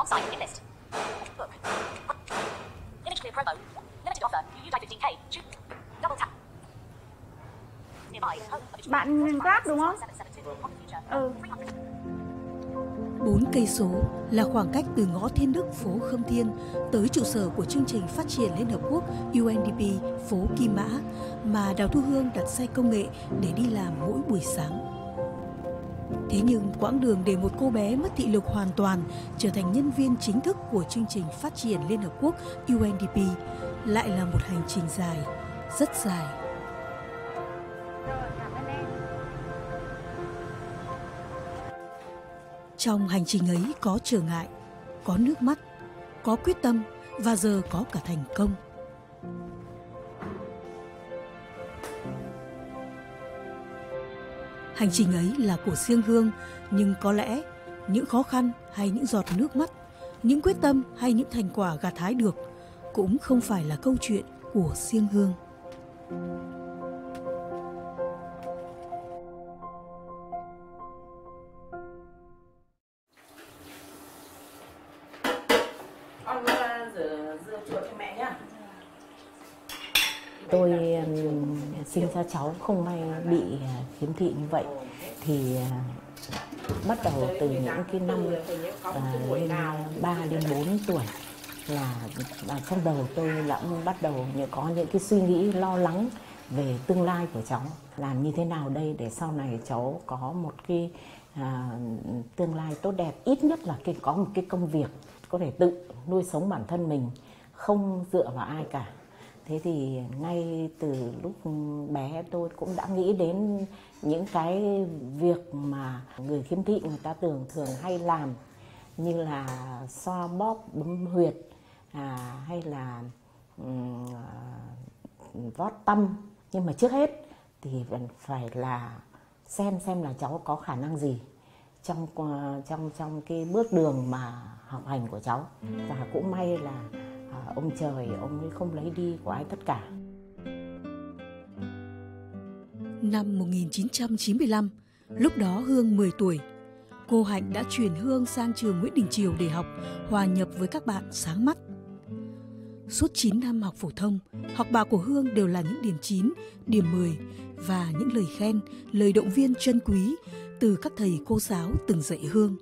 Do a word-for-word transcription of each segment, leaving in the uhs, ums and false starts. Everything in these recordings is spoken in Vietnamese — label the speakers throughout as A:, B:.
A: Bạn Grab đúng không? Ừ.
B: Bốn cây số là khoảng cách từ ngõ Thiên Đức phố Khâm Thiên tới trụ sở của chương trình phát triển Liên Hợp Quốc U N D P phố Kim Mã mà Đào Thu Hương đặt xe công nghệ để đi làm mỗi buổi sáng. Thế nhưng quãng đường để một cô bé mất thị lực hoàn toàn trở thành nhân viên chính thức của chương trình phát triển Liên Hợp Quốc U N D P lại là một hành trình dài, rất dài. Trong hành trình ấy có trở ngại, có nước mắt, có quyết tâm và giờ có cả thành công. Hành trình ấy là của riêng Hương, nhưng có lẽ những khó khăn hay những giọt nước mắt, những quyết tâm hay những thành quả gặt hái được cũng không phải là câu chuyện của riêng Hương.
C: Tôi um, sinh ra cháu không may bị uh, khiếm thị như vậy thì uh, bắt đầu từ những cái năm uh, lên ba đến bốn tuổi là uh, trong đầu tôi đã bắt đầu có những cái suy nghĩ lo lắng về tương lai của cháu, làm như thế nào đây để sau này cháu có một cái uh, tương lai tốt đẹp, ít nhất là cái có một cái công việc có thể tự nuôi sống bản thân mình, không dựa vào ai cả. Thế thì ngay từ lúc bé tôi cũng đã nghĩ đến những cái việc mà người khiếm thị người ta thường thường hay làm, như là xoa bóp bấm huyệt à, hay là um, vót tâm. Nhưng mà trước hết thì vẫn phải là xem xem là cháu có khả năng gì trong trong trong cái bước đường mà học hành của cháu. Và cũng may là à, ông trời ông ấy không lấy đi của ai tất cả.
B: Năm một nghìn chín trăm chín mươi lăm, lúc đó Hương mười tuổi, cô Hạnh đã chuyển Hương sang trường Nguyễn Đình Chiểu để học, hòa nhập với các bạn sáng mắt. Suốt chín năm học phổ thông, học bạ của Hương đều là những điểm chín, điểm mười và những lời khen, lời động viên trân quý từ các thầy cô giáo từng dạy Hương.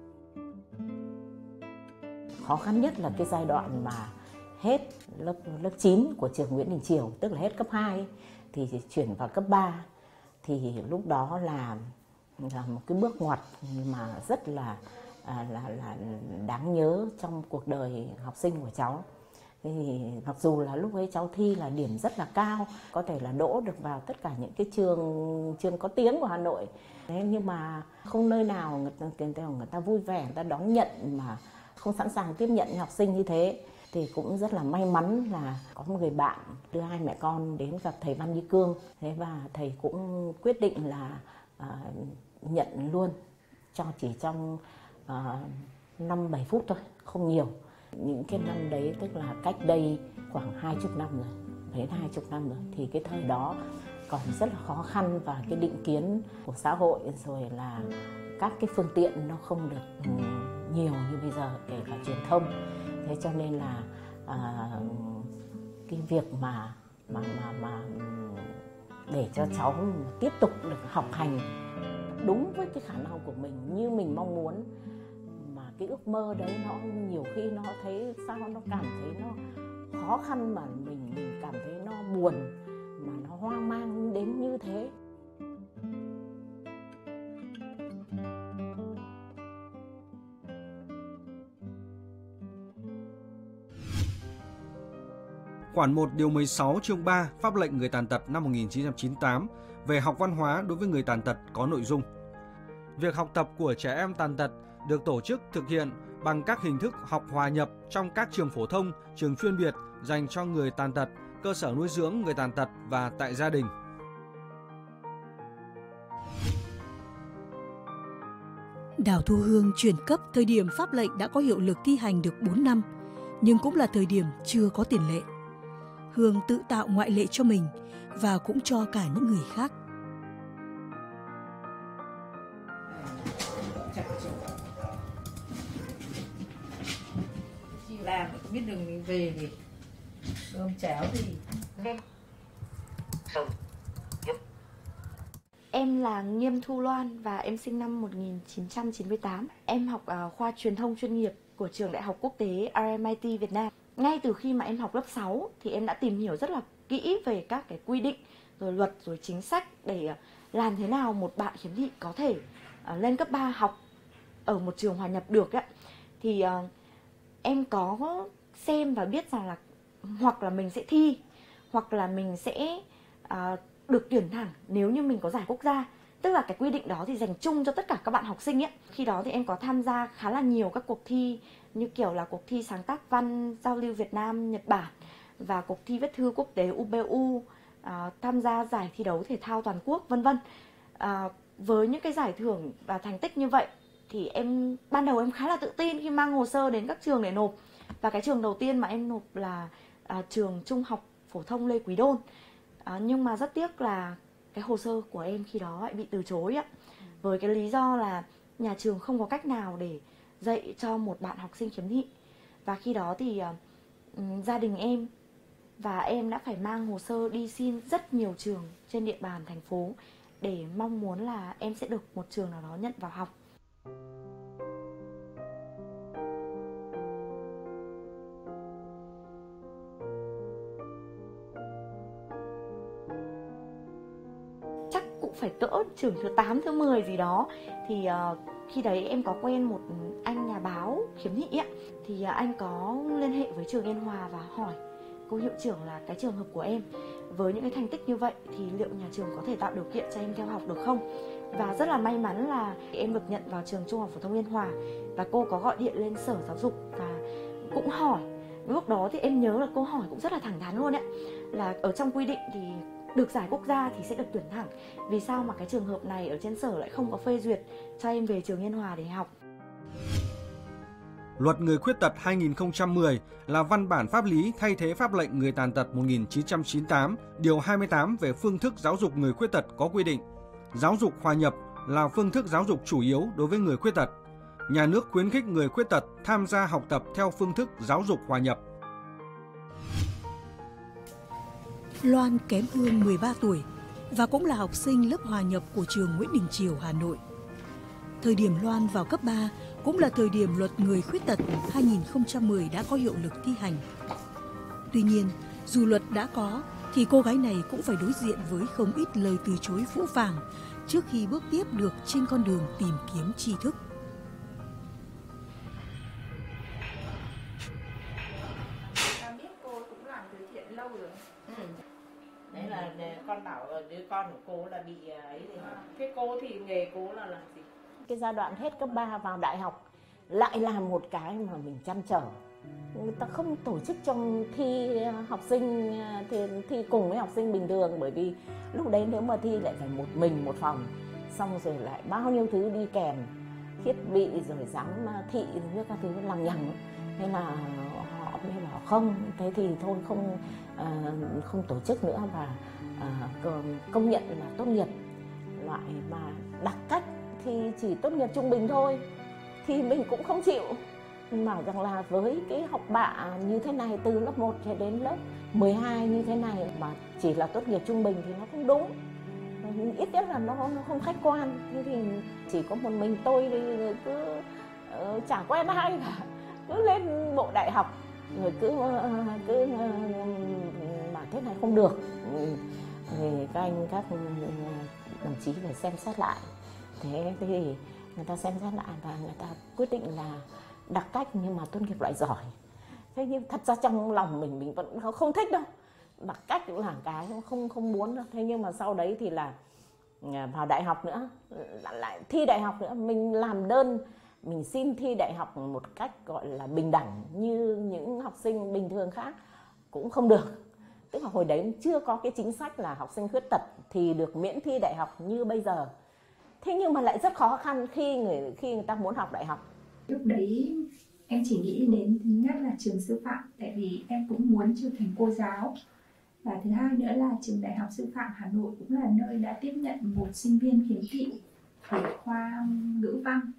C: Khó khăn nhất là cái giai đoạn mà hết lớp lớp chín của trường Nguyễn Đình Chiểu, tức là hết cấp hai thì chuyển vào cấp ba, thì lúc đó là, là một cái bước ngoặt mà rất là là là đáng nhớ trong cuộc đời học sinh của cháu. Thì mặc dù là lúc ấy cháu thi là điểm rất là cao, có thể là đỗ được vào tất cả những cái trường trường có tiếng của Hà Nội. Thế nhưng mà không nơi nào người ta, người ta vui vẻ, người ta đón nhận mà không sẵn sàng tiếp nhận học sinh như thế. Thì cũng rất là may mắn là có một người bạn đưa hai mẹ con đến gặp thầy Văn Như Cương. Thế và thầy cũng quyết định là uh, nhận luôn, cho chỉ trong uh, năm bảy phút thôi, không nhiều. Những cái năm đấy tức là cách đây khoảng hai chục năm rồi, đến hai chục năm rồi, thì cái thời đó còn rất là khó khăn và cái định kiến của xã hội rồi là các cái phương tiện nó không được nhiều như bây giờ, kể cả truyền thông. Thế cho nên là à, cái việc mà mà mà mà để cho cháu tiếp tục được học hành đúng với cái khả năng của mình như mình mong muốn, mà cái ước mơ đấy nó nhiều khi nó thấy sao nó cảm thấy nó khó khăn, mà mình mình cảm thấy nó buồn, mà nó hoang mang đến như thế.
D: Khoản một điều mười sáu chương ba Pháp lệnh người tàn tật năm một nghìn chín trăm chín mươi tám về học văn hóa đối với người tàn tật có nội dung: việc học tập của trẻ em tàn tật được tổ chức thực hiện bằng các hình thức học hòa nhập trong các trường phổ thông, trường chuyên biệt dành cho người tàn tật, cơ sở nuôi dưỡng người tàn tật và tại gia đình.
B: Đào Thu Hương chuyển cấp thời điểm pháp lệnh đã có hiệu lực thi hành được bốn năm, nhưng cũng là thời điểm chưa có tiền lệ. Hương tự tạo ngoại lệ cho mình và cũng cho cả những người khác.
C: Chị làm biết đường về thì cơm cháo gì.
A: Em là Nghiêm Thu Loan và em sinh năm một nghìn chín trăm chín mươi tám. Em học uh, khoa truyền thông chuyên nghiệp của trường Đại học Quốc tế R M I T Việt Nam. Ngay từ khi mà em học lớp sáu thì em đã tìm hiểu rất là kỹ về các cái quy định, rồi luật, rồi chính sách để uh, làm thế nào một bạn khiếm thị có thể uh, lên cấp ba học ở một trường hòa nhập được ấy. Thì uh, em có xem và biết rằng là hoặc là mình sẽ thi, hoặc là mình sẽ uh, được tuyển thẳng nếu như mình có giải quốc gia. Tức là cái quy định đó thì dành chung cho tất cả các bạn học sinh ấy. Khi đó thì em có tham gia khá là nhiều các cuộc thi, như kiểu là cuộc thi sáng tác văn giao lưu Việt Nam Nhật Bản và cuộc thi viết thư quốc tế U B U, à, tham gia giải thi đấu thể thao toàn quốc, vân vân. À, với những cái giải thưởng và thành tích như vậy thì em ban đầu em khá là tự tin khi mang hồ sơ đến các trường để nộp. Và cái trường đầu tiên mà em nộp là à, trường Trung học phổ thông Lê Quý Đôn. À, nhưng mà rất tiếc là cái hồ sơ của em khi đó lại bị từ chối ạ. Với cái lý do là nhà trường không có cách nào để dạy cho một bạn học sinh khiếm thị. Và khi đó thì uh, gia đình em và em đã phải mang hồ sơ đi xin rất nhiều trường trên địa bàn thành phố để mong muốn là em sẽ được một trường nào đó nhận vào học. Chắc cũng phải cỡ trường thứ tám, thứ mười gì đó. Thì uh, khi đấy em có quen một anh nhà báo khiếm thị ấy. Thì uh, anh có liên hệ với trường Yên Hòa và hỏi cô hiệu trưởng là cái trường hợp của em với những cái thành tích như vậy thì liệu nhà trường có thể tạo điều kiện cho em theo học được không. Và rất là may mắn là em được nhận vào trường Trung học phổ thông Yên Hòa. Và cô có gọi điện lên sở giáo dục và cũng hỏi. Lúc đó thì em nhớ là cô hỏi cũng rất là thẳng thắn luôn ấy, là ở trong quy định thì được giải quốc gia thì sẽ được tuyển thẳng. Vì sao mà cái trường hợp này ở trên sở lại không có phê duyệt cho em về trường Yên Hòa để học.
D: Luật Người Khuyết tật hai nghìn không trăm mười là văn bản pháp lý thay thế pháp lệnh Người tàn tật một nghìn chín trăm chín mươi tám, điều hai mươi tám về phương thức giáo dục người khuyết tật có quy định. Giáo dục hòa nhập là phương thức giáo dục chủ yếu đối với người khuyết tật. Nhà nước khuyến khích người khuyết tật tham gia học tập theo phương thức giáo dục hòa nhập.
B: Loan kém Hương mười ba tuổi và cũng là học sinh lớp hòa nhập của trường Nguyễn Đình Chiểu, Hà Nội. Thời điểm Loan vào cấp ba cũng là thời điểm luật Người Khuyết tật hai nghìn không trăm mười đã có hiệu lực thi hành. Tuy nhiên, dù luật đã có thì cô gái này cũng phải đối diện với không ít lời từ chối phũ phàng trước khi bước tiếp được trên con đường tìm kiếm tri thức.
E: Ta biết cô cũng làm từ thiện lâu rồi.
C: Ừ. Đấy là con bảo đứa con của cô là bị ấy gì hả? Thế cô thì nghề cô là làm gì? Cái giai đoạn hết cấp ba vào đại học lại là một cái mà mình trăn trở. Người ta không tổ chức trong thi học sinh thi, thi cùng với học sinh bình thường, bởi vì lúc đấy nếu mà thi lại phải một mình một phòng, xong rồi lại bao nhiêu thứ đi kèm, thiết bị rồi giám thị với các thứ lằng nhằng. Thế là họ mới bảo không, thế thì thôi không à, không tổ chức nữa và à, công nhận là tốt nghiệp loại mà đặc cách thì chỉ tốt nghiệp trung bình thôi. Thì mình cũng không chịu, bảo rằng là với cái học bạ như thế này từ lớp một cho đến lớp mười hai như thế này mà chỉ là tốt nghiệp trung bình thì nó không đúng, ít nhất là nó, nó không khách quan. Thế thì chỉ có một mình tôi thì cứ uh, chả quen ai cả, cứ lên bộ đại học rồi cứ uh, cứ uh, mà thế này không được thì các anh các đồng chí phải xem xét lại. Thế thì người ta xem xét lại và người ta quyết định là đặc cách nhưng mà tốt nghiệp loại giỏi. Thế nhưng thật ra trong lòng mình mình vẫn không thích đâu, đặc cách cũng là cái không không muốn đâu. Thế nhưng mà sau đấy thì là vào đại học nữa, lại thi đại học nữa, mình làm đơn mình xin thi đại học một cách gọi là bình đẳng như những học sinh bình thường khác cũng không được. Tức là hồi đấy chưa có cái chính sách là học sinh khuyết tật thì được miễn thi đại học như bây giờ. Thế nhưng mà lại rất khó khăn khi người khi người ta muốn học đại học.
E: Lúc đấy em chỉ nghĩ đến thứ nhất là trường sư phạm, tại vì em cũng muốn trở thành cô giáo. Và thứ hai nữa là trường Đại học Sư phạm Hà Nội cũng là nơi đã tiếp nhận một sinh viên khiếm thị ở khoa ngữ văn.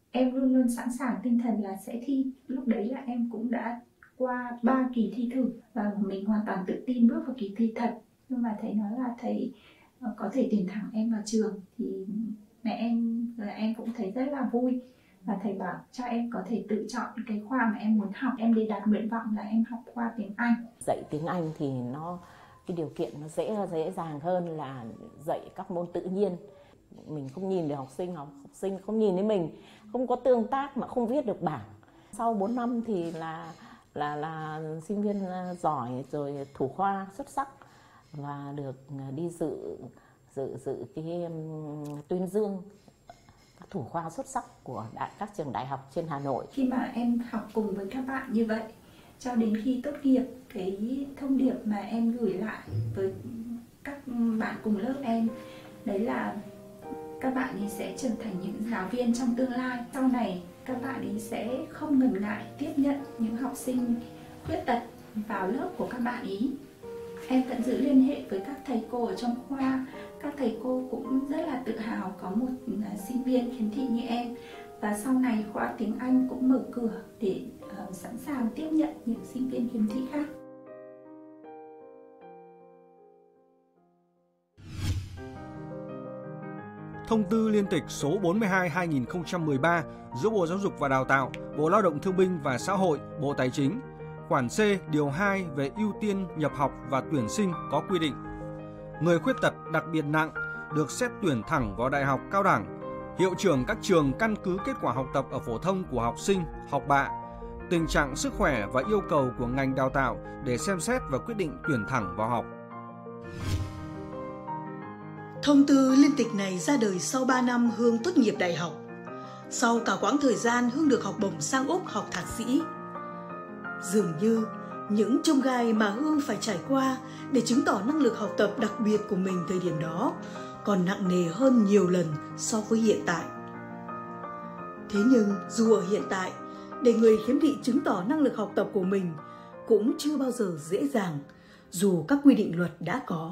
E: em luôn luôn sẵn sàng tinh thần là sẽ thi. Lúc đấy là em cũng đã qua ba kỳ thi thử và mình hoàn toàn tự tin bước vào kỳ thi thật. Nhưng mà thầy nói là thầy có thể tuyển thẳng em vào trường thì mẹ em và em cũng thấy rất là vui. Và thầy bảo cho em có thể tự chọn cái khoa mà em muốn học. Em để đặt nguyện vọng là em học khoa tiếng Anh.
C: Dạy tiếng Anh thì nó cái điều kiện nó dễ dễ dàng hơn là dạy các môn tự nhiên. Mình không nhìn được học sinh, học sinh không nhìn thấy mình, không có tương tác mà không viết được bảng. Sau bốn năm thì là là là sinh viên giỏi rồi thủ khoa xuất sắc và được đi dự dự dự cái um, tuyên dương các thủ khoa xuất sắc của đại, các trường đại học trên Hà Nội.
E: Khi mà em học cùng với các bạn như vậy cho đến khi tốt nghiệp, cái thông điệp mà em gửi lại với các bạn cùng lớp em đấy là các bạn ấy sẽ trở thành những giáo viên trong tương lai. Sau này các bạn ấy sẽ không ngần ngại tiếp nhận những học sinh khuyết tật vào lớp của các bạn ý. Em vẫn giữ liên hệ với các thầy cô ở trong khoa. Các thầy cô cũng rất là tự hào có một sinh viên khiếm thị như em. Và sau này khoa tiếng Anh cũng mở cửa để uh, sẵn sàng tiếp nhận những sinh viên khiếm thị khác.
D: Thông tư liên tịch số bốn mươi hai trên hai nghìn không trăm mười ba giữa Bộ Giáo dục và Đào tạo, Bộ Lao động Thương binh và Xã hội, Bộ Tài chính, khoản C điều hai về ưu tiên nhập học và tuyển sinh có quy định. Người khuyết tật đặc biệt nặng được xét tuyển thẳng vào đại học cao đẳng. Hiệu trưởng các trường căn cứ kết quả học tập ở phổ thông của học sinh, học bạ, tình trạng sức khỏe và yêu cầu của ngành đào tạo để xem xét và quyết định tuyển thẳng vào học.
B: Thông tư liên tịch này ra đời sau ba năm Hương tốt nghiệp đại học. Sau cả quãng thời gian Hương được học bổng sang Úc học thạc sĩ. Dường như những chông gai mà Hương phải trải qua để chứng tỏ năng lực học tập đặc biệt của mình thời điểm đó còn nặng nề hơn nhiều lần so với hiện tại. Thế nhưng dù ở hiện tại, để người khiếm thị chứng tỏ năng lực học tập của mình cũng chưa bao giờ dễ dàng, dù các quy định luật đã có.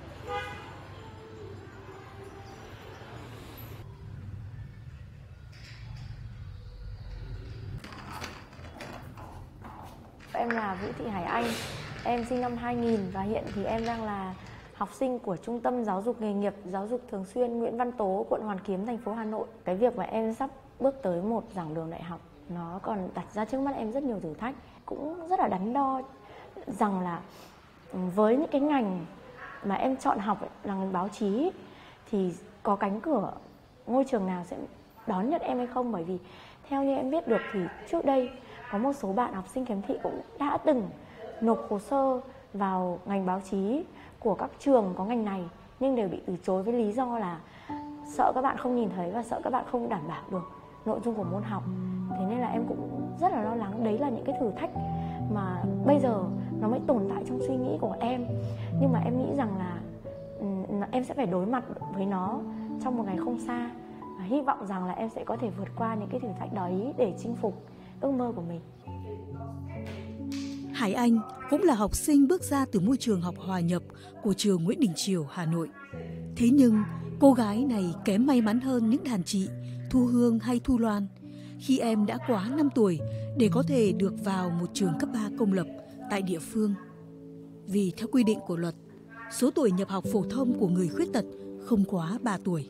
A: Em là Vũ Thị Hải Anh, em sinh năm hai nghìn và hiện thì em đang là học sinh của Trung tâm Giáo dục Nghề nghiệp Giáo dục Thường xuyên Nguyễn Văn Tố, quận Hoàn Kiếm, thành phố Hà Nội. Cái việc mà em sắp bước tới một giảng đường đại học nó còn đặt ra trước mắt em rất nhiều thử thách. Cũng rất là đắn đo rằng là với những cái ngành mà em chọn học ấy, là ngành báo chí ấy, thì có cánh cửa ngôi trường nào sẽ đón nhận em hay không. Bởi vì theo như em biết được thì trước đây có một số bạn học sinh khiếm thị cũng đã từng nộp hồ sơ vào ngành báo chí của các trường có ngành này nhưng đều bị từ chối với lý do là sợ các bạn không nhìn thấy và sợ các bạn không đảm bảo được nội dung của môn học. Thế nên là em cũng rất là lo lắng. Đấy là những cái thử thách mà bây giờ nó mới tồn tại trong suy nghĩ của em. Nhưng mà em nghĩ rằng là um, em sẽ phải đối mặt với nó trong một ngày không xa. Và hy vọng rằng là em sẽ có thể vượt qua những cái thử thách đấy để chinh phục ước mơ của mình.
B: Hải Anh cũng là học sinh bước ra từ môi trường học hòa nhập của trường Nguyễn Đình Chiểu, Hà Nội. Thế nhưng cô gái này kém may mắn hơn những đàn chị Thu Hương hay Thu Loan khi em đã quá năm tuổi để có thể được vào một trường cấp ba công lập tại địa phương. Vì theo quy định của luật, số tuổi nhập học phổ thông của người khuyết tật không quá ba tuổi.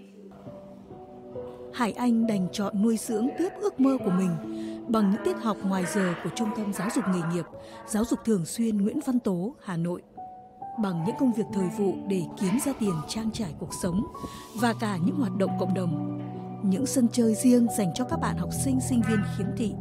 B: Hải Anh đành chọn nuôi dưỡng tiếp ước mơ của mình bằng những tiết học ngoài giờ của Trung tâm Giáo dục Nghề nghiệp Giáo dục Thường xuyên Nguyễn Văn Tố, Hà Nội, bằng những công việc thời vụ để kiếm ra tiền trang trải cuộc sống và cả những hoạt động cộng đồng, những sân chơi riêng dành cho các bạn học sinh, sinh viên khiếm thị.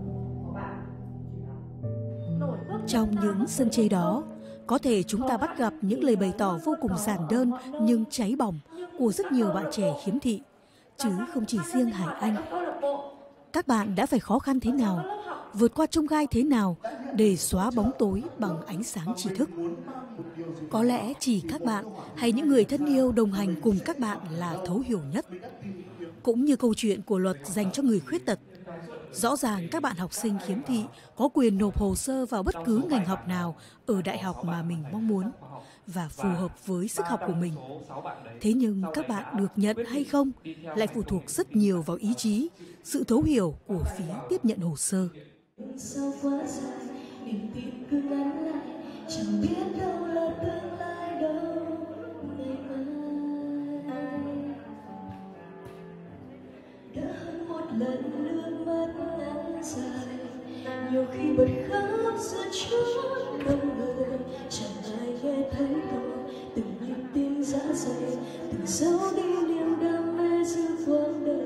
B: Trong những sân chơi đó, có thể chúng ta bắt gặp những lời bày tỏ vô cùng giản đơn nhưng cháy bỏng của rất nhiều bạn trẻ khiếm thị, chứ không chỉ riêng Hải Anh. Các bạn đã phải khó khăn thế nào, vượt qua chông gai thế nào để xóa bóng tối bằng ánh sáng tri thức. Có lẽ chỉ các bạn hay những người thân yêu đồng hành cùng các bạn là thấu hiểu nhất. Cũng như câu chuyện của luật dành cho người khuyết tật, rõ ràng các bạn học sinh khiếm thị có quyền nộp hồ sơ vào bất cứ ngành học nào ở đại học mà mình mong muốn. và phù hợp với sức học của mình. Thế nhưng các bạn được nhận hay không lại phụ thuộc rất nhiều vào ý chí, sự thấu hiểu của phía tiếp nhận hồ sơ.
F: Sao quá dài, niềm tin cứ ngắn lại, chẳng biết đâu là tương lai đâu ngày mai. Đã hơn một lần nước mắt ngắn dài, nhiều khi bật khóc giữa chốn đông người, chẳng ai nghe thấy tôi, từng nhịp tim giá dày, từng giấu đi niềm đam mê giữa quãng đời.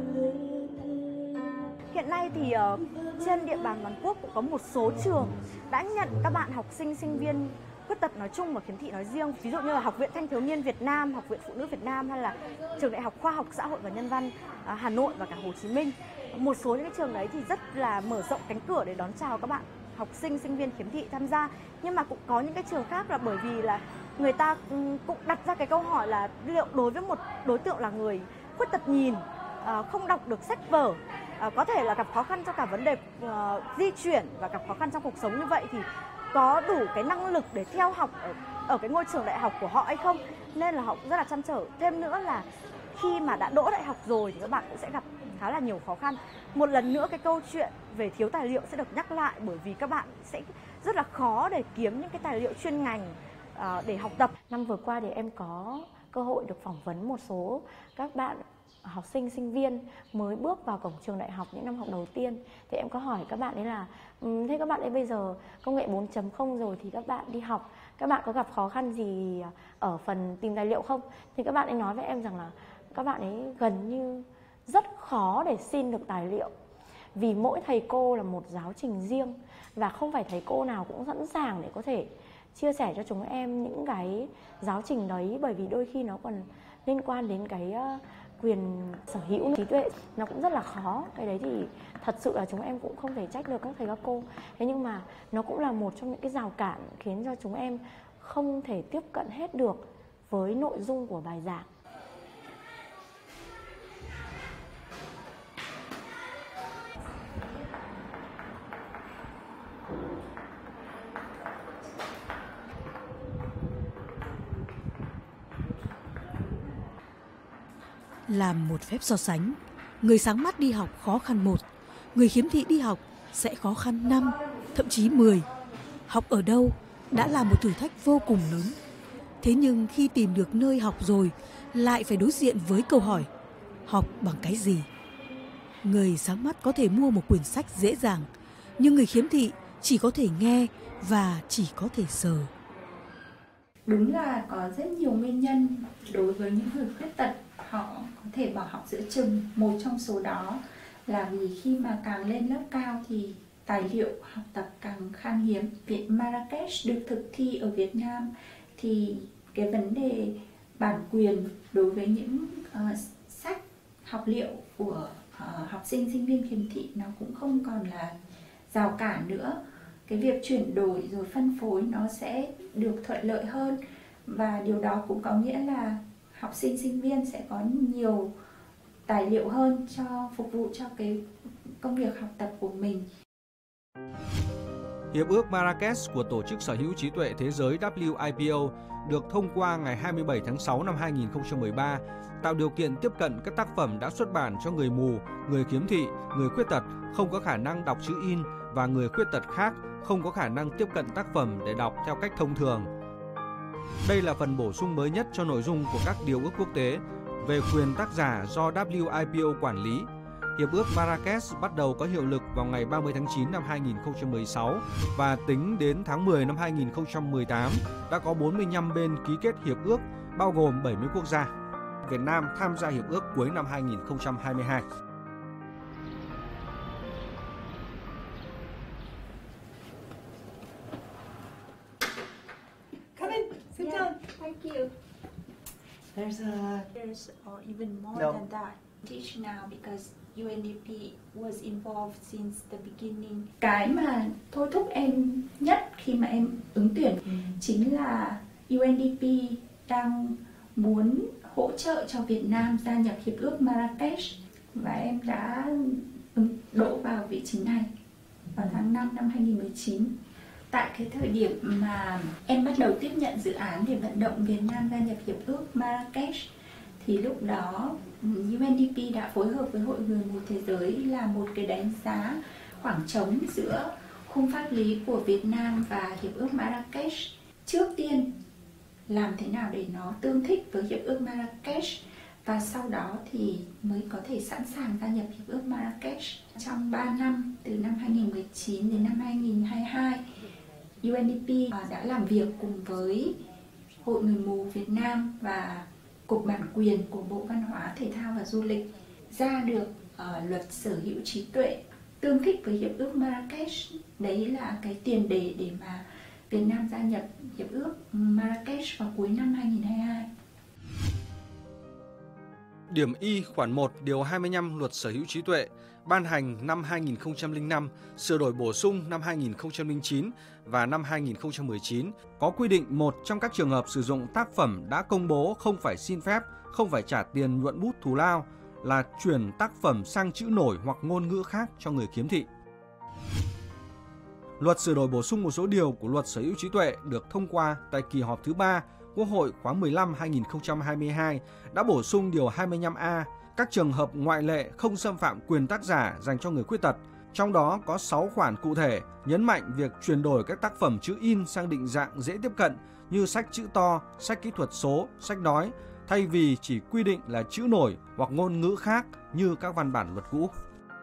A: Hiện nay thì uh, trên địa bàn toàn quốc cũng có một số trường đã nhận các bạn học sinh, sinh viên khuyết tật nói chung và khiếm thị nói riêng. Ví dụ như là Học viện Thanh thiếu niên Việt Nam, Học viện Phụ nữ Việt Nam hay là Trường Đại học Khoa học Xã hội và Nhân văn uh, Hà Nội và cả Hồ Chí Minh. Một số những cái trường đấy thì rất là mở rộng cánh cửa để đón chào các bạn học sinh, sinh viên khiếm thị tham gia. Nhưng mà cũng có những cái trường khác là bởi vì là người ta cũng đặt ra cái câu hỏi là liệu đối với một đối tượng là người khuyết tật nhìn, uh, không đọc được sách vở, À, có thể là gặp khó khăn cho cả vấn đề uh, di chuyển và gặp khó khăn trong cuộc sống như vậy thì có đủ cái năng lực để theo học ở, ở cái ngôi trường đại học của họ hay không, nên là họ cũng rất là trăn trở. Thêm nữa là khi mà đã đỗ đại học rồi thì các bạn cũng sẽ gặp khá là nhiều khó khăn. Một lần nữa cái câu chuyện về thiếu tài liệu sẽ được nhắc lại, bởi vì các bạn sẽ rất là khó để kiếm những cái tài liệu chuyên ngành uh, để học tập.
G: Năm vừa qua thì em có cơ hội được phỏng vấn một số các bạn học sinh, sinh viên mới bước vào cổng trường đại học những năm học đầu tiên. Thì em có hỏi các bạn ấy là thế các bạn ấy bây giờ công nghệ bốn chấm không rồi thì các bạn đi học, các bạn có gặp khó khăn gì ở phần tìm tài liệu không? Thì các bạn ấy nói với em rằng là các bạn ấy gần như rất khó để xin được tài liệu, vì mỗi thầy cô là một giáo trình riêng và không phải thầy cô nào cũng sẵn sàng để có thể chia sẻ cho chúng em những cái giáo trình đấy, bởi vì đôi khi nó còn liên quan đến cái quyền sở hữu trí tuệ, nó cũng rất là khó. Cái đấy thì thật sự là chúng em cũng không thể trách được các thầy các cô. Thế nhưng mà nó cũng là một trong những cái rào cản khiến cho chúng em không thể tiếp cận hết được với nội dung của bài giảng.
B: Làm một phép so sánh, người sáng mắt đi học khó khăn một, người khiếm thị đi học sẽ khó khăn năm, thậm chí mười. Học ở đâu đã là một thử thách vô cùng lớn. Thế nhưng khi tìm được nơi học rồi, lại phải đối diện với câu hỏi, học bằng cái gì? Người sáng mắt có thể mua một quyển sách dễ dàng, nhưng người khiếm thị chỉ có thể nghe và chỉ có thể sờ.
E: Đúng là có rất nhiều nguyên nhân đối với những người khuyết tật họ có thể bỏ học giữa chừng. Một trong số đó là vì khi mà càng lên lớp cao thì tài liệu học tập càng khan hiếm. Viện Marrakesh được thực thi ở Việt Nam thì cái vấn đề bản quyền đối với những uh, sách học liệu của uh, học sinh, sinh viên khiếm thị nó cũng không còn là rào cản nữa. Cái việc chuyển đổi rồi phân phối nó sẽ được thuận lợi hơn, và điều đó cũng có nghĩa là học sinh, sinh viên sẽ có nhiều tài liệu hơn cho phục vụ cho cái công việc học tập của mình.
D: Hiệp ước Marrakesh của Tổ chức Sở hữu trí tuệ Thế giới W I P O được thông qua ngày hai mươi bảy tháng sáu năm hai nghìn không trăm mười ba, tạo điều kiện tiếp cận các tác phẩm đã xuất bản cho người mù, người khiếm thị, người khuyết tật không có khả năng đọc chữ in và người khuyết tật khác không có khả năng tiếp cận tác phẩm để đọc theo cách thông thường. Đây là phần bổ sung mới nhất cho nội dung của các điều ước quốc tế về quyền tác giả do W I P O quản lý. Hiệp ước Marrakesh bắt đầu có hiệu lực vào ngày ba mươi tháng chín năm hai nghìn không trăm mười sáu và tính đến tháng mười năm hai nghìn không trăm mười tám đã có bốn mươi lăm bên ký kết hiệp ước, bao gồm bảy mươi quốc gia. Việt Nam tham gia hiệp ước cuối năm hai nghìn không trăm hai mươi hai.
E: Come in, sit down. Thank you.
H: There's a
E: There's or even more
H: No.
E: than that. Teach now because U N D P was involved since the beginning. Cái mà thôi thúc em nhất khi mà em ứng tuyển ừ. chính là U N D P đang muốn hỗ trợ cho Việt Nam gia nhập hiệp ước Marrakesh, và em đã ứng đỗ vào vị trí này vào tháng năm năm hai nghìn không trăm mười chín. Tại cái thời điểm mà em bắt đầu tiếp nhận dự án để vận động Việt Nam gia nhập Hiệp ước Marrakech, thì lúc đó u en đê pê đã phối hợp với Hội Người mù Thế giới là một cái đánh giá khoảng trống giữa khung pháp lý của Việt Nam và Hiệp ước Marrakech. Trước tiên, làm thế nào để nó tương thích với Hiệp ước Marrakech, và sau đó thì mới có thể sẵn sàng gia nhập Hiệp ước Marrakech. Trong ba năm, từ năm hai nghìn không trăm mười chín đến năm hai nghìn không trăm hai mươi hai, u en đê pê đã làm việc cùng với Hội Người mù Việt Nam và Cục Bản quyền của Bộ Văn hóa, Thể thao và Du lịch ra được uh, luật sở hữu trí tuệ tương thích với Hiệp ước Marrakech. Đấy là cái tiền đề để mà Việt Nam gia nhập Hiệp ước Marrakech vào cuối năm hai nghìn không trăm hai mươi hai.
D: Điểm Y khoản một điều hai mươi lăm Luật Sở hữu trí tuệ ban hành năm hai nghìn không trăm lẻ năm, sửa đổi bổ sung năm hai nghìn không trăm lẻ chín và năm hai nghìn không trăm mười chín có quy định một trong các trường hợp sử dụng tác phẩm đã công bố không phải xin phép, không phải trả tiền nhuận bút thù lao là chuyển tác phẩm sang chữ nổi hoặc ngôn ngữ khác cho người khiếm thị. Luật sửa đổi bổ sung một số điều của Luật Sở hữu trí tuệ được thông qua tại kỳ họp thứ ba Quốc hội khóa mười lăm hai nghìn không trăm hai mươi hai đã bổ sung điều hai mươi lăm A các trường hợp ngoại lệ không xâm phạm quyền tác giả dành cho người khuyết tật. Trong đó có sáu khoản cụ thể nhấn mạnh việc chuyển đổi các tác phẩm chữ in sang định dạng dễ tiếp cận như sách chữ to, sách kỹ thuật số, sách nói, thay vì chỉ quy định là chữ nổi hoặc ngôn ngữ khác như các văn bản luật cũ.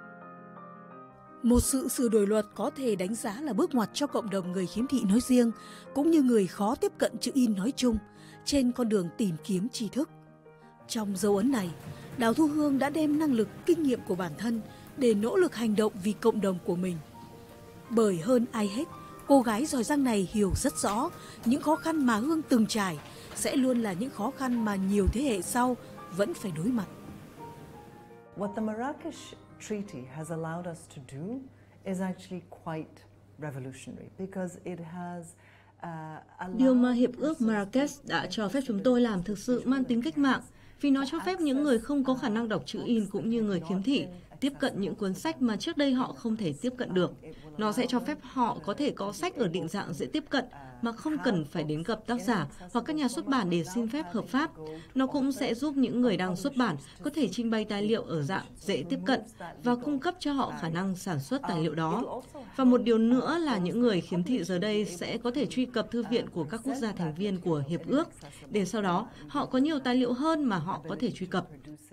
B: Một sự sửa đổi luật có thể đánh giá là bước ngoặt cho cộng đồng người khiếm thị nói riêng, cũng như người khó tiếp cận chữ in nói chung, trên con đường tìm kiếm tri thức. Trong dấu ấn này, Đào Thu Hương đã đem năng lực, kinh nghiệm của bản thân để nỗ lực hành động vì cộng đồng của mình. Bởi hơn ai hết, cô gái giỏi giang này hiểu rất rõ những khó khăn mà Hương từng trải sẽ luôn là những khó khăn mà nhiều thế hệ sau vẫn phải đối mặt.
H: What the Marrakech Treaty has allowed us to do is actually quite revolutionary because it has uh,
I: Điều mà Hiệp ước Marrakech đã cho phép chúng tôi làm thực sự mang tính cách mạng, vì nó cho phép những người không có khả năng đọc chữ in cũng như người khiếm thị tiếp cận những cuốn sách mà trước đây họ không thể tiếp cận được. Nó sẽ cho phép họ có thể có sách ở định dạng dễ tiếp cận mà không cần phải đến gặp tác giả hoặc các nhà xuất bản để xin phép hợp pháp. Nó cũng sẽ giúp những người đang xuất bản có thể trình bày tài liệu ở dạng dễ tiếp cận và cung cấp cho họ khả năng sản xuất tài liệu đó. Và một điều nữa là những người khiếm thị giờ đây sẽ có thể truy cập thư viện của các quốc gia thành viên của Hiệp ước, để sau đó họ có nhiều tài liệu hơn mà họ có thể truy cập.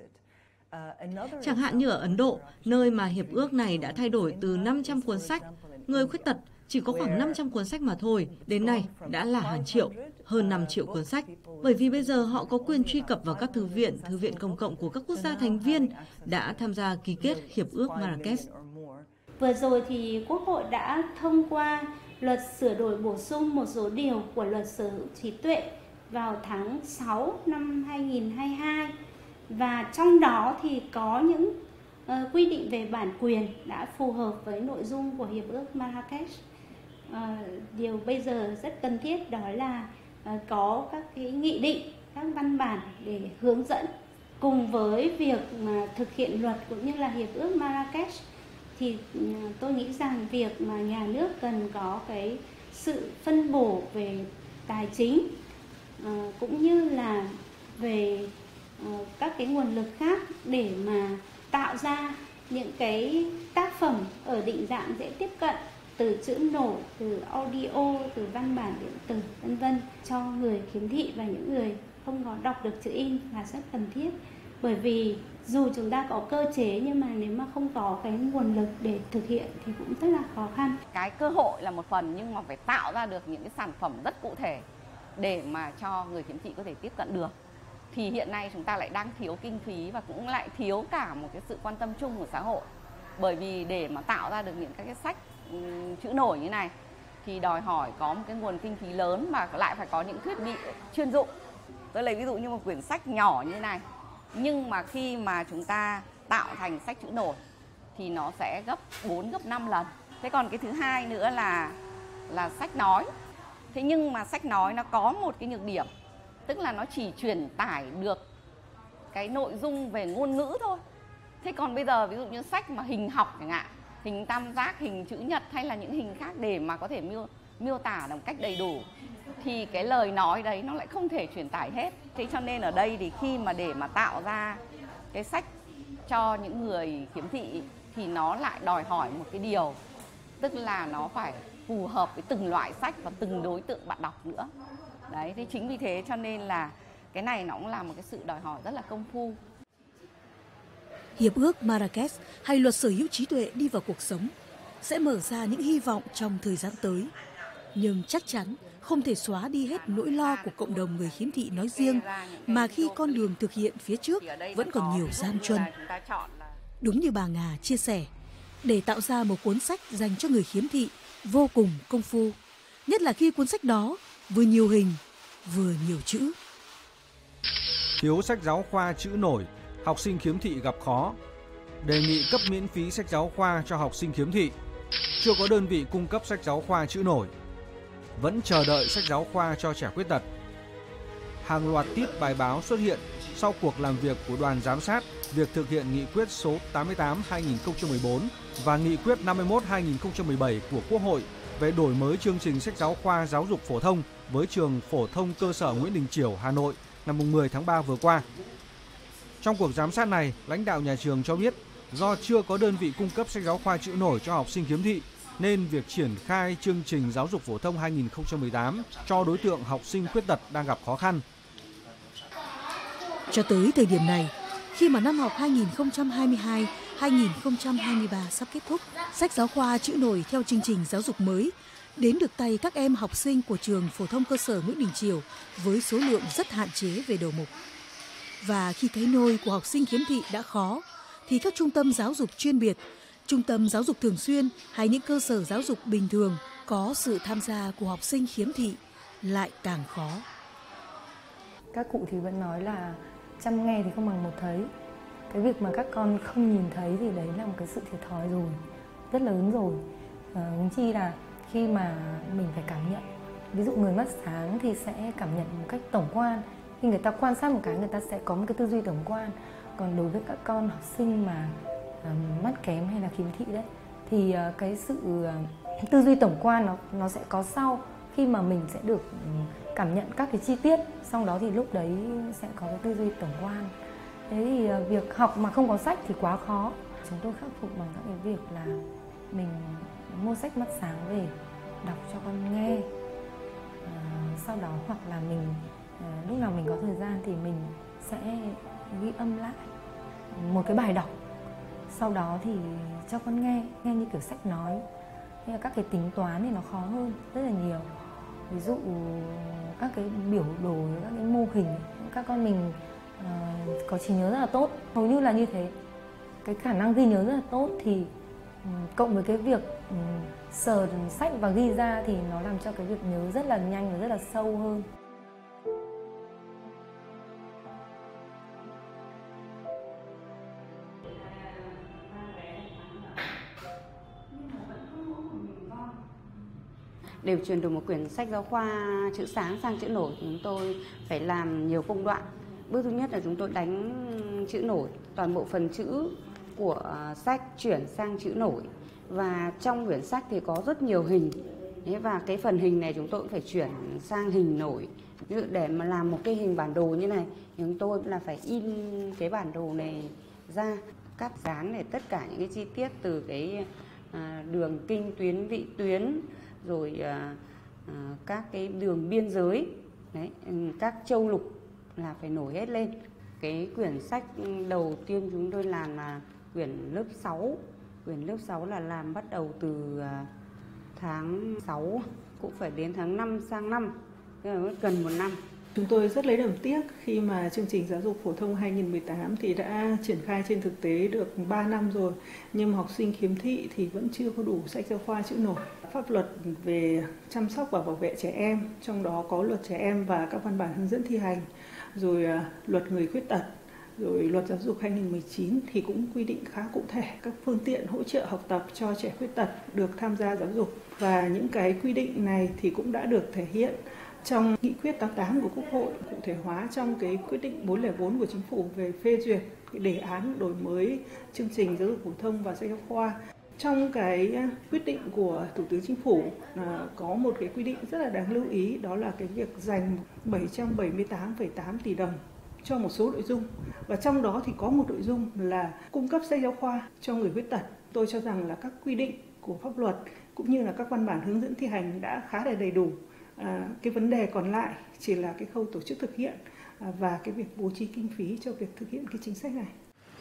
I: Chẳng hạn như ở Ấn Độ, nơi mà hiệp ước này đã thay đổi từ năm trăm cuốn sách, người khuyết tật chỉ có khoảng năm trăm cuốn sách mà thôi, đến nay đã là hàng triệu, hơn năm triệu cuốn sách. Bởi vì bây giờ họ có quyền truy cập vào các thư viện, thư viện công cộng của các quốc gia thành viên đã tham gia ký kết Hiệp ước Marrakech.
J: Vừa rồi thì Quốc hội đã thông qua luật sửa đổi bổ sung một số điều của luật sở hữu trí tuệ vào tháng sáu năm hai nghìn không trăm hai mươi hai. Và trong đó thì có những uh, quy định về bản quyền đã phù hợp với nội dung của Hiệp ước Marrakech. Uh, điều bây giờ rất cần thiết đó là uh, có các cái nghị định, các văn bản để hướng dẫn. Cùng với việc mà thực hiện luật cũng như là Hiệp ước Marrakech thì uh, tôi nghĩ rằng việc mà nhà nước cần có cái sự phân bổ về tài chính uh, cũng như là về các cái nguồn lực khác để mà tạo ra những cái tác phẩm ở định dạng dễ tiếp cận, từ chữ nổi, từ audio, từ văn bản điện tử, vân vân cho người khiếm thị và những người không có đọc được chữ in là rất cần thiết. Bởi vì dù chúng ta có cơ chế nhưng mà nếu mà không có cái nguồn lực để thực hiện thì cũng rất là khó khăn.
K: Cái cơ hội là một phần nhưng mà phải tạo ra được những cái sản phẩm rất cụ thể để mà cho người khiếm thị có thể tiếp cận được. Thì hiện nay chúng ta lại đang thiếu kinh phí và cũng lại thiếu cả một cái sự quan tâm chung của xã hội. Bởi vì để mà tạo ra được những các cái sách um, chữ nổi như này thì đòi hỏi có một cái nguồn kinh phí lớn mà lại phải có những thiết bị chuyên dụng. Tôi lấy ví dụ như một quyển sách nhỏ như thế này, nhưng mà khi mà chúng ta tạo thành sách chữ nổi thì nó sẽ gấp bốn, gấp năm lần. Thế còn cái thứ hai nữa là là sách nói. Thế nhưng mà sách nói nó có một cái nhược điểm, tức là nó chỉ truyền tải được cái nội dung về ngôn ngữ thôi. Thế còn bây giờ ví dụ như sách mà hình học chẳng hạn, hình tam giác, hình chữ nhật hay là những hình khác để mà có thể miêu miêu tả một cách đầy đủ thì cái lời nói đấy nó lại không thể truyền tải hết. Thế cho nên ở đây thì khi mà để mà tạo ra cái sách cho những người khiếm thị thì nó lại đòi hỏi một cái điều, tức là nó phải phù hợp với từng loại sách và từng đối tượng bạn đọc nữa. Đấy, thế chính vì thế cho nên là cái này nó cũng là một cái sự đòi hỏi rất là công phu.
B: Hiệp ước Marrakech hay luật sở hữu trí tuệ đi vào cuộc sống sẽ mở ra những hy vọng trong thời gian tới. Nhưng chắc chắn không thể xóa đi hết nỗi lo của cộng đồng người khiếm thị nói riêng, mà khi con đường thực hiện phía trước vẫn còn nhiều gian truân. Đúng như bà Ngà chia sẻ, để tạo ra một cuốn sách dành cho người khiếm thị vô cùng công phu, nhất là khi cuốn sách đó vừa nhiều hình, vừa nhiều chữ.
D: Thiếu sách giáo khoa chữ nổi, học sinh khiếm thị gặp khó. Đề nghị cấp miễn phí sách giáo khoa cho học sinh khiếm thị. Chưa có đơn vị cung cấp sách giáo khoa chữ nổi. Vẫn chờ đợi sách giáo khoa cho trẻ khuyết tật. Hàng loạt tiết bài báo xuất hiện sau cuộc làm việc của đoàn giám sát việc thực hiện nghị quyết số tám mươi tám trên hai nghìn không trăm mười bốn và nghị quyết năm mươi mốt trên hai nghìn không trăm mười bảy của Quốc hội về đổi mới chương trình sách giáo khoa giáo dục phổ thông với trường phổ thông cơ sở Nguyễn Đình Chiểu, Hà Nội ngày mười tháng ba vừa qua. Trong cuộc giám sát này, lãnh đạo nhà trường cho biết do chưa có đơn vị cung cấp sách giáo khoa chữ nổi cho học sinh khiếm thị nên việc triển khai chương trình giáo dục phổ thông hai nghìn không trăm mười tám cho đối tượng học sinh khuyết tật đang gặp khó khăn.
B: Cho tới thời điểm này, khi mà năm học hai nghìn không trăm hai mươi hai hai nghìn không trăm hai mươi ba sắp kết thúc, sách giáo khoa chữ nổi theo chương trình giáo dục mới đến được tay các em học sinh của trường phổ thông cơ sở Nguyễn Đình Chiểu với số lượng rất hạn chế về đầu mục. Và khi cái nôi của học sinh khiếm thị đã khó, thì các trung tâm giáo dục chuyên biệt, trung tâm giáo dục thường xuyên hay những cơ sở giáo dục bình thường có sự tham gia của học sinh khiếm thị lại càng khó.
L: Các cụ thì vẫn nói là chăm nghe thì không bằng một thấy. Cái việc mà các con không nhìn thấy thì đấy là một cái sự thiệt thòi rồi, rất lớn rồi. À, huống chi là khi mà mình phải cảm nhận. Ví dụ người mắt sáng thì sẽ cảm nhận một cách tổng quan. Khi người ta quan sát một cái, người ta sẽ có một cái tư duy tổng quan. Còn đối với các con học sinh mà uh, mắt kém hay là khiếm thị đấy, thì uh, cái sự uh, tư duy tổng quan nó nó sẽ có sau, khi mà mình sẽ được um, cảm nhận các cái chi tiết, sau đó thì lúc đấy sẽ có cái tư duy tổng quan. Thế thì uh, việc học mà không có sách thì quá khó. Chúng tôi khắc phục bằng các cái việc là mình mua sách mắt sáng về đọc cho con nghe. Uh, sau đó hoặc là mình uh, lúc nào mình có thời gian thì mình sẽ ghi âm lại một cái bài đọc, sau đó thì cho con nghe, nghe như kiểu sách nói. Thế là các cái tính toán thì nó khó hơn rất là nhiều. Ví dụ các cái biểu đồ, các cái mô hình, các con mình uh, có trí nhớ rất là tốt, hầu như là như thế. Cái khả năng ghi nhớ rất là tốt thì um, cộng với cái việc um, sờ sách và ghi ra thì nó làm cho cái việc nhớ rất là nhanh và rất là sâu hơn.
M: Để chuyển đổi một quyển sách giáo khoa chữ sáng sang chữ nổi, chúng tôi phải làm nhiều công đoạn. Bước thứ nhất là chúng tôi đánh chữ nổi, toàn bộ phần chữ của sách chuyển sang chữ nổi. Và trong quyển sách thì có rất nhiều hình. Và cái phần hình này chúng tôi cũng phải chuyển sang hình nổi. Ví dụ để mà làm một cái hình bản đồ như này, chúng tôi là phải in cái bản đồ này ra, cắt dán để tất cả những cái chi tiết từ cái đường kinh tuyến, vị tuyến, rồi à, à, các cái đường biên giới, đấy, các châu lục là phải nổi hết lên. Cái quyển sách đầu tiên chúng tôi làm là quyển lớp sáu. Quyển lớp sáu là làm bắt đầu từ à, tháng sáu, cũng phải đến tháng năm sang năm, tức là gần một năm.
N: Chúng tôi rất lấy làm tiếc khi mà chương trình giáo dục phổ thông hai nghìn không trăm mười tám thì đã triển khai trên thực tế được ba năm rồi, nhưng học sinh khiếm thị thì vẫn chưa có đủ sách giáo khoa chữ nổi. Pháp luật về chăm sóc và bảo vệ trẻ em, trong đó có luật trẻ em và các văn bản hướng dẫn thi hành, rồi luật người khuyết tật, rồi luật giáo dục hai nghìn không trăm mười chín thì cũng quy định khá cụ thể các phương tiện hỗ trợ học tập cho trẻ khuyết tật được tham gia giáo dục. Và những cái quy định này thì cũng đã được thể hiện trong nghị quyết tám mươi tám của Quốc hội, cụ thể hóa trong cái quyết định bốn không bốn của Chính phủ về phê duyệt cái đề án đổi mới chương trình giáo dục phổ thông và sách giáo khoa. Trong cái quyết định của Thủ tướng Chính phủ là có một cái quy định rất là đáng lưu ý, đó là cái việc dành bảy trăm bảy mươi tám phẩy tám tỷ đồng cho một số nội dung. Và trong đó thì có một nội dung là cung cấp sách giáo khoa cho người khuyết tật. Tôi cho rằng là các quy định của pháp luật cũng như là các văn bản hướng dẫn thi hành đã khá là đầy đủ. À, cái vấn đề còn lại chỉ là cái khâu tổ chức thực hiện à, và cái việc bố trí kinh phí cho việc thực hiện cái chính sách này.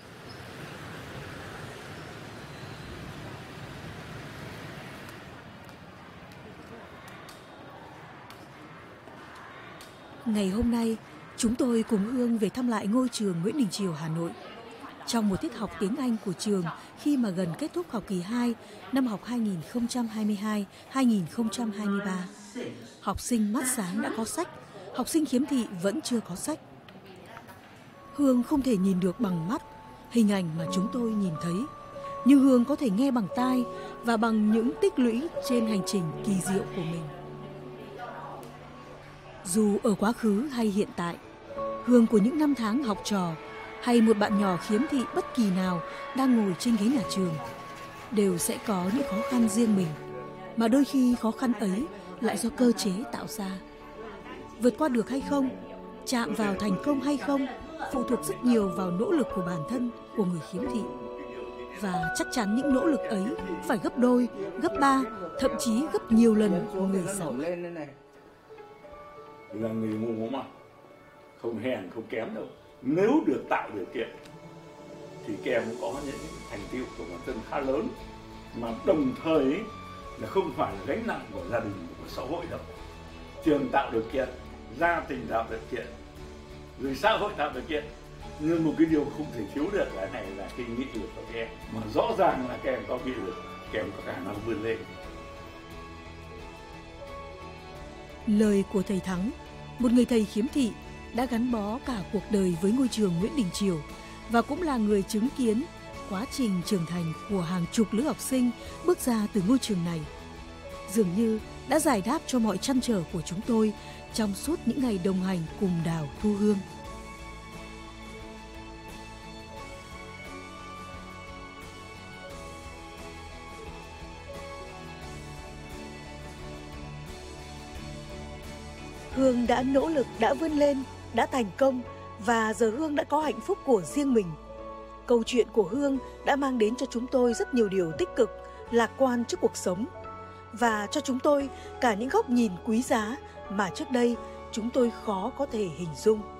B: Ngày hôm nay, chúng tôi cùng Hương về thăm lại ngôi trường Nguyễn Đình Chiểu, Hà Nội. Trong một tiết học tiếng Anh của trường khi mà gần kết thúc học kỳ hai năm học hai nghìn không trăm hai mươi hai hai nghìn không trăm hai mươi ba, học sinh mắt sáng đã có sách, học sinh khiếm thị vẫn chưa có sách. Hương không thể nhìn được bằng mắt hình ảnh mà chúng tôi nhìn thấy, nhưng Hương có thể nghe bằng tai và bằng những tích lũy trên hành trình kỳ diệu của mình. Dù ở quá khứ hay hiện tại, Hương của những năm tháng học trò hay một bạn nhỏ khiếm thị bất kỳ nào đang ngồi trên ghế nhà trường đều sẽ có những khó khăn riêng mình, mà đôi khi khó khăn ấy lại do cơ chế tạo ra. Vượt qua được hay không, chạm vào thành công hay không phụ thuộc rất nhiều vào nỗ lực của bản thân, của người khiếm thị. Và chắc chắn những nỗ lực ấy phải gấp đôi, gấp ba, thậm chí gấp nhiều lần của người sống.
O: Là người mù mà không hèn không kém đâu. Nếu được tạo điều kiện thì các em cũng có những thành tựu của bản thân khá lớn, mà đồng thời ấy, là không phải là gánh nặng của gia đình, của xã hội đâu. Trường tạo điều kiện, gia đình tạo điều kiện, rồi xã hội tạo điều kiện, nhưng một cái điều không thể thiếu được là này là cái nghị lực của các em, mà rõ ràng là các em có nghị lực, các em có khả năng vươn lên.
B: Lời của thầy Thắng, một người thầy khiếm thị đã gắn bó cả cuộc đời với ngôi trường Nguyễn Đình Chiểu và cũng là người chứng kiến quá trình trưởng thành của hàng chục lứa học sinh bước ra từ ngôi trường này. Dường như đã giải đáp cho mọi trăn trở của chúng tôi trong suốt những ngày đồng hành cùng Đào Thu Hương. Hương đã nỗ lực, đã vươn lên, đã thành công và giờ Hương đã có hạnh phúc của riêng mình. Câu chuyện của Hương đã mang đến cho chúng tôi rất nhiều điều tích cực, lạc quan trước cuộc sống và cho chúng tôi cả những góc nhìn quý giá mà trước đây chúng tôi khó có thể hình dung.